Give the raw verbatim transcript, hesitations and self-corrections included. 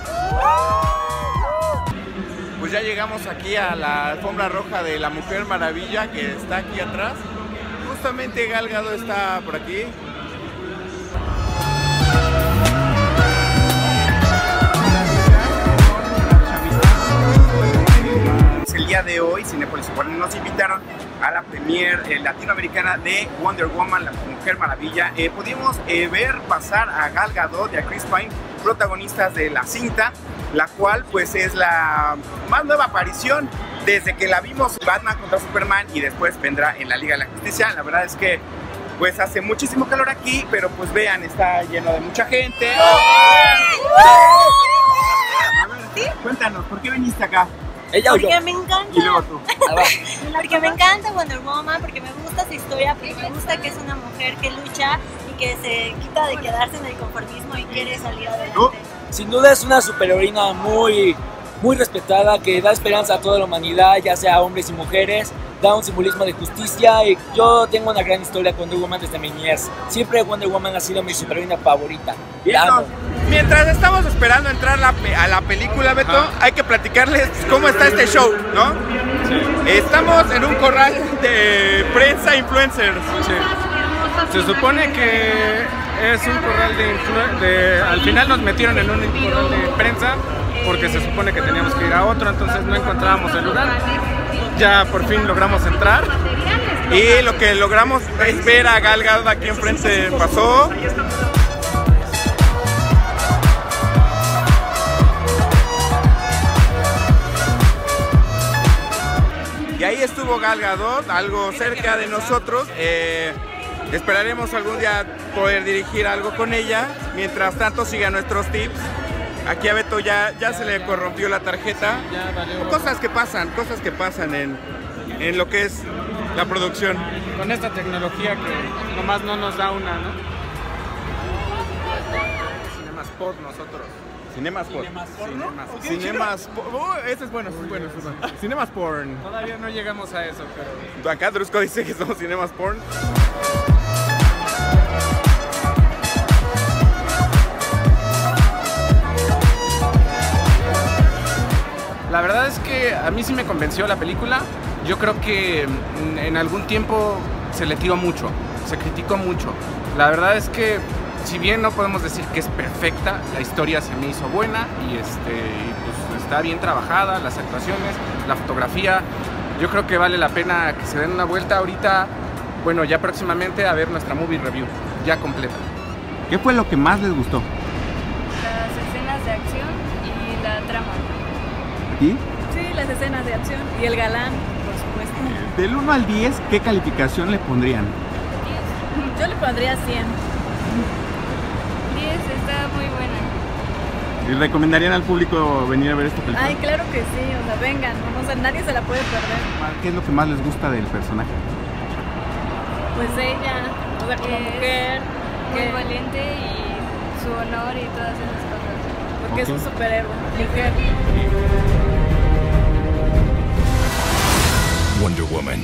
Pues ya llegamos aquí a la alfombra roja de la Mujer Maravilla, que está aquí atrás. Justamente Gal Gadot está por aquí. El día de hoy Cinépolis nos invitaron a la premier eh, latinoamericana de Wonder Woman, la Mujer Maravilla. Eh, pudimos eh, ver pasar a Gal Gadot y a Chris Pine, protagonistas de la cinta, la cual pues es la más nueva aparición desde que la vimos en Batman contra Superman y después vendrá en la Liga de la Justicia. La verdad es que pues hace muchísimo calor aquí, pero pues vean, está lleno de mucha gente. A ver, cuéntanos, ¿por qué viniste acá? Ella o yo. Porque me encanta. Y luego tú. Porque me encanta Wonder Woman, porque me gusta su historia, porque me gusta que es una mujer que lucha y que se quita de quedarse en el conformismo y quiere salir adelante. ¿Tú? Sin duda es una superheroína muy, muy respetada, que da esperanza a toda la humanidad, ya sea hombres y mujeres, da un simbolismo de justicia. Y yo tengo una gran historia con Wonder Woman desde mi niñez. Siempre Wonder Woman ha sido mi superheroína favorita. La amo. Mientras estamos esperando entrar la a la película, Beto, ah. hay que platicarles cómo está este show, ¿no? Sí. Estamos en un corral de prensa influencers. Sí. Se supone que es un corral de, influ de... Al final nos metieron en un corral de prensa porque se supone que teníamos que ir a otro, entonces no encontrábamos el lugar. Ya por fin logramos entrar. Y lo que logramos es ver a Gal Gadot aquí enfrente. Pasó. Y ahí estuvo Gal Gadot, algo cerca de nosotros. Eh, esperaremos algún día poder dirigir algo con ella. Mientras tanto, sigan nuestros tips. Aquí a Beto ya, ya se le corrompió la tarjeta. Cosas que pasan, cosas que pasan en, en lo que es la producción. Con esta tecnología que nomás no nos da una, ¿no? Cinemasport nosotros. Cinemasport. Cinemasport. Cinemasport. Oh, ese es bueno, ese es bueno, ese es bueno. Cinemasport. Todavía no llegamos a eso, pero... Acá Drusco dice que somos Cinemasport. La verdad es que a mí sí me convenció la película. Yo creo que en algún tiempo se le tiró mucho, se criticó mucho. La verdad es que si bien no podemos decir que es perfecta, la historia se me hizo buena y este, pues está bien trabajada, las actuaciones, la fotografía. Yo creo que vale la pena que se den una vuelta ahorita, bueno, ya próximamente a ver nuestra movie review, ya completa. ¿Qué fue lo que más les gustó? Las escenas de acción y la trama. ¿Y? Sí, las escenas de acción y el galán, por supuesto. Del uno al diez, ¿qué calificación le pondrían? diez. Yo le pondría cien. diez, está muy buena. ¿Y recomendarían al público venir a ver esta película? Ay, claro que sí, o sea, vengan, o sea, nadie se la puede perder. ¿Qué es lo que más les gusta del personaje? Pues ella, o sea, como mujer, muy que, valiente y su honor y todas esas cosas. porque okay. es un superhéroe, mujer. Wonder Woman.